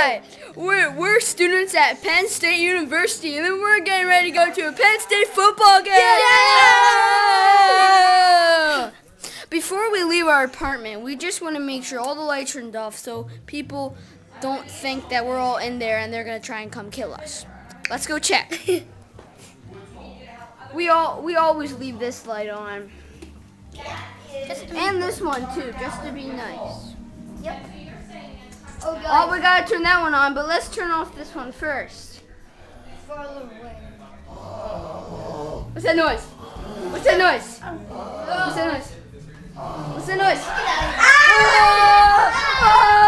Hi, we're students at Penn State University, and then we're getting ready to go to a Penn State football game. Yeah! Before we leave our apartment, we just want to make sure all the lights are turned off so people don't think that we're all in there and they're gonna try and come kill us. Let's go check. We always leave this light on, and this one too, just to be nice. Yep. Oh, we gotta turn that one on, but let's turn off this one first. Farther away. What's that noise? What's that noise? What's that noise? What's that noise?